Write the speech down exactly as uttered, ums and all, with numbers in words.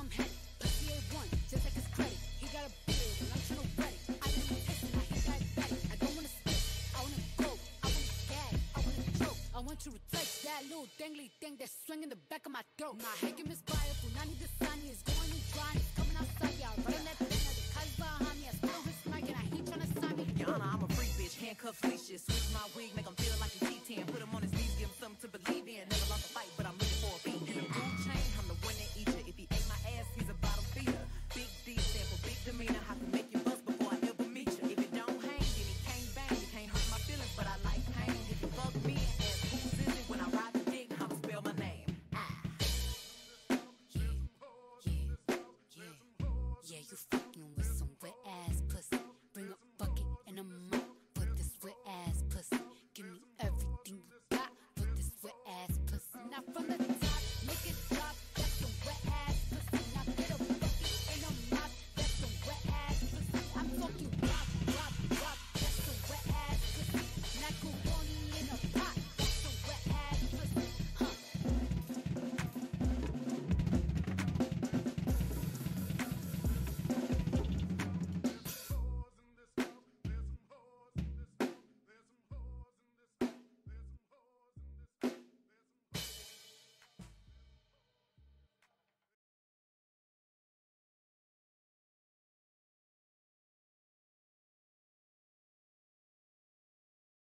I'm headed. He A one, just like his credit. He got a beard and I'm tryna wet it. I let him taste it, now he diabetic. I don't wanna spit, I wanna go, I wanna gag, I wanna choke. I want you to touch that little dangly thing that's swinging the back of my throat. My head can misfire, punani the sunny is going and dry, it's coming outside, yeah. Right on that thing, now the cuz behind me, I spit on his mic and I heat tryna sign me. Your Honor, I'm a freak bitch, handcuffs, leashes. Switch my wig, make him feel like he's T ten. Put him on